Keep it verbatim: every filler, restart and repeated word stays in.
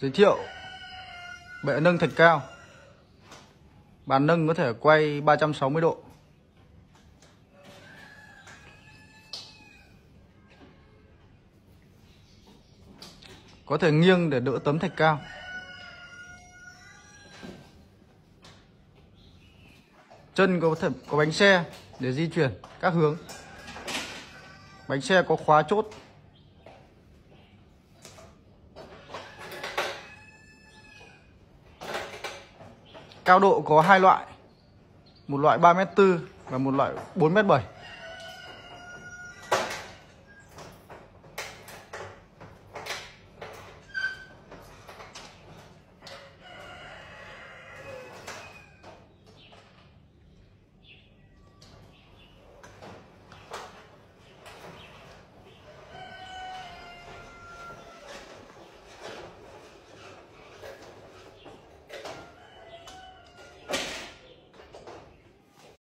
Giới thiệu bệ nâng thạch cao. Bàn nâng có thể quay ba trăm sáu mươi độ. Có thể nghiêng để đỡ tấm thạch cao. Chân có thể có bánh xe để di chuyển các hướng. Bánh xe có khóa chốt. Cao độ có hai loại. Một loại ba mét tư và một loại bốn mét bảy.